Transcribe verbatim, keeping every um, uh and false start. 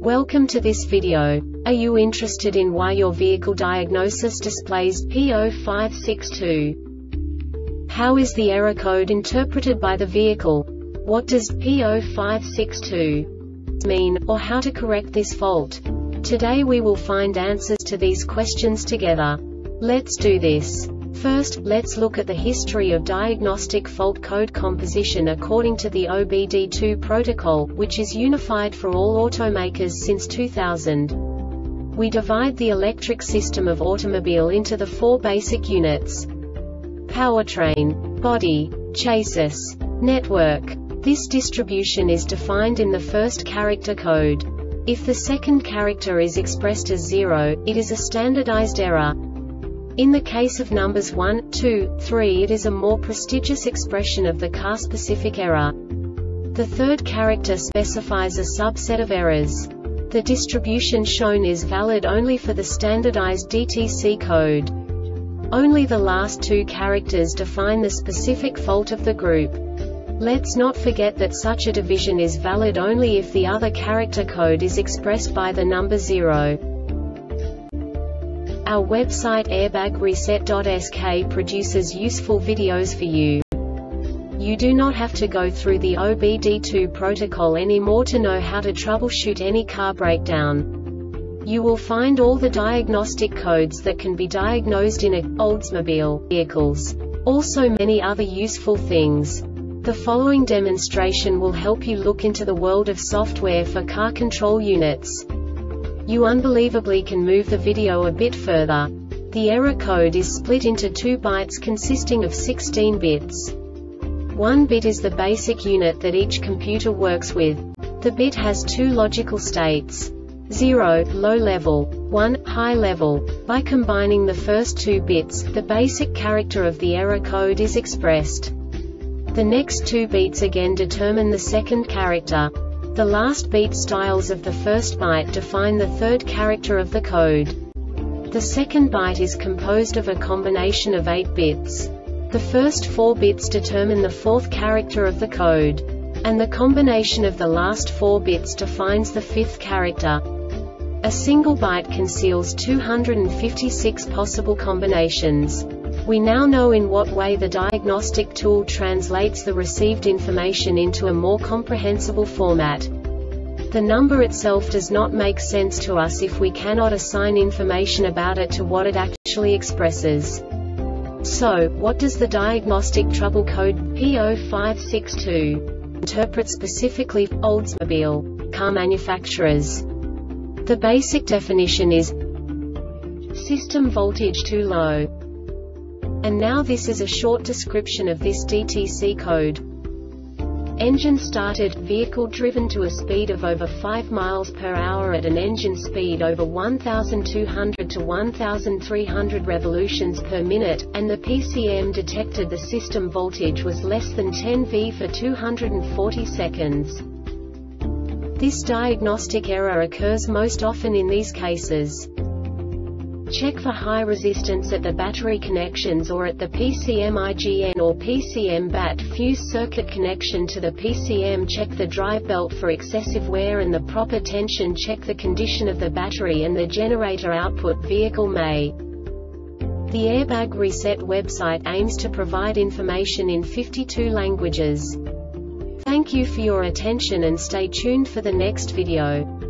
Welcome to this video. Are you interested in why your vehicle diagnosis displays P zero five six two? How is the error code interpreted by the vehicle? What does P zero five six two mean, or how to correct this fault? Today we will find answers to these questions together. Let's do this. First, let's look at the history of diagnostic fault code composition according to the O B D two protocol, which is unified for all automakers since two thousand. We divide the electric system of automobile into the four basic units: powertrain, body, chassis, network. This distribution is defined in the first character code. If the second character is expressed as zero, it is a standardized error. In the case of numbers one, two, three, it is a more prestigious expression of the car-specific error. The third character specifies a subset of errors. The distribution shown is valid only for the standardized D T C code. Only the last two characters define the specific fault of the group. Let's not forget that such a division is valid only if the other character code is expressed by the number zero. Our website airbag reset dot S K produces useful videos for you. You do not have to go through the O B D two protocol anymore to know how to troubleshoot any car breakdown. You will find all the diagnostic codes that can be diagnosed in a Oldsmobile vehicles. Also many other useful things. The following demonstration will help you look into the world of software for car control units. You unbelievably can move the video a bit further. The error code is split into two bytes consisting of sixteen bits. One bit is the basic unit that each computer works with. The bit has two logical states: zero, low level, one, high level. By combining the first two bits, the basic character of the error code is expressed. The next two bits again determine the second character. The last beat styles of the first byte define the third character of the code. The second byte is composed of a combination of eight bits. The first four bits determine the fourth character of the code. And the combination of the last four bits defines the fifth character. A single byte conceals two hundred fifty-six possible combinations. We now know in what way the diagnostic tool translates the received information into a more comprehensible format. The number itself does not make sense to us if we cannot assign information about it to what it actually expresses. So, what does the diagnostic trouble code P zero five six two interpret specifically for Oldsmobile car manufacturers? The basic definition is system voltage too low. And now this is a short description of this D T C code. Engine started, vehicle driven to a speed of over five miles per hour at an engine speed over one thousand two hundred to one thousand three hundred revolutions per minute, and the P C M detected the system voltage was less than ten volts for two hundred forty seconds. This diagnostic error occurs most often in these cases: check for high resistance at the battery connections or at the P C M I G N or P C M B A T fuse circuit connection to the P C M. Check the drive belt for excessive wear and the proper tension. Check the condition of the battery and the generator output. Vehicle may. The Airbag Reset website aims to provide information in fifty-two languages. Thank you for your attention and stay tuned for the next video.